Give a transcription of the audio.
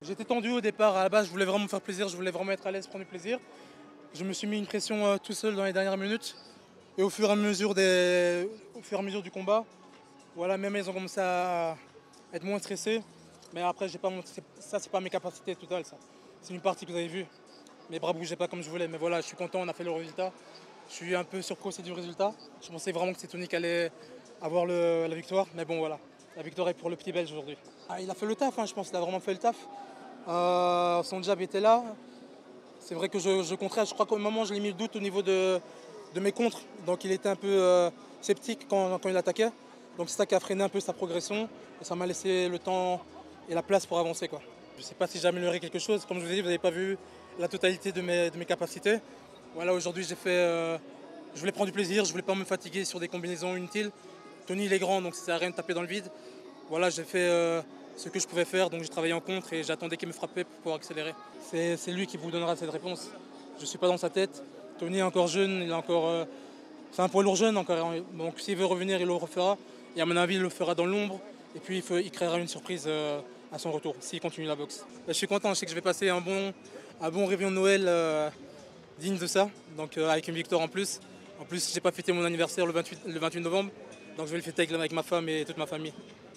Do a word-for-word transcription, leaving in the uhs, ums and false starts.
J'étais tendu au départ, à la base je voulais vraiment me faire plaisir, je voulais vraiment être à l'aise, prendre du plaisir. Je me suis mis une pression euh, tout seul dans les dernières minutes. Et au fur et à mesure, des... au fur et à mesure du combat, voilà, même ils ont commencé à être moins stressés. Mais après, j'ai pas mon... ça, c'est pas mes capacités totales, ça. C'est une partie que vous avez vue. Mes bras bougeaient pas comme je voulais. Mais voilà, je suis content, on a fait le résultat. Je suis un peu surpris du résultat. Je pensais vraiment que c'est Tony qui allait avoir le... la victoire. Mais bon, voilà. La victoire est pour le petit Belge aujourd'hui. Ah, il a fait le taf, hein, je pense qu'il a vraiment fait le taf. Euh, son jab était là. C'est vrai que je, je contraire, je crois qu'au moment je l'ai mis le doute au niveau de, de mes contres. Donc il était un peu euh, sceptique quand, quand il attaquait. Donc c'est ça qui a freiné un peu sa progression. Et ça m'a laissé le temps et la place pour avancer, quoi. Je ne sais pas si j'ai amélioré quelque chose. Comme je vous ai dit, vous n'avez pas vu la totalité de mes, de mes capacités. Voilà, aujourd'hui j'ai fait. Euh, je voulais prendre du plaisir, je voulais pas me fatiguer sur des combinaisons inutiles. Tony il est grand, donc ça sert à rien de taper dans le vide. Voilà, j'ai fait euh, ce que je pouvais faire, donc j'ai travaillé en contre et j'attendais qu'il me frappait pour pouvoir accélérer. C'est, c'est lui qui vous donnera cette réponse. Je ne suis pas dans sa tête. Tony est encore jeune, il est encore. Euh, c'est un poids lourd jeune encore. Donc s'il veut revenir, il le refera. Et à mon avis, il le fera dans l'ombre. Et puis il, faut, il créera une surprise euh, à son retour, s'il continue la boxe. Je suis content, je sais que je vais passer un bon, un bon réveillon de Noël euh, digne de ça, donc euh, avec une victoire en plus. En plus, j'ai pas fêté mon anniversaire le vingt-huit, le vingt-huit novembre, donc je vais le fêter avec, avec ma femme et toute ma famille.